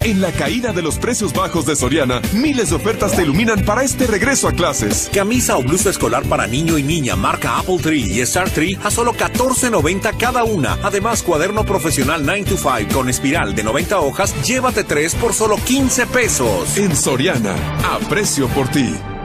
En la caída de los precios bajos de Soriana, miles de ofertas te iluminan para este regreso a clases. Camisa o blusa escolar para niño y niña marca Apple Tree y Star Tree a solo $14.90 cada una. Además, cuaderno profesional 9 to 5 con espiral de 90 hojas, llévate 3 por solo $15. En Soriana, aprecio por ti.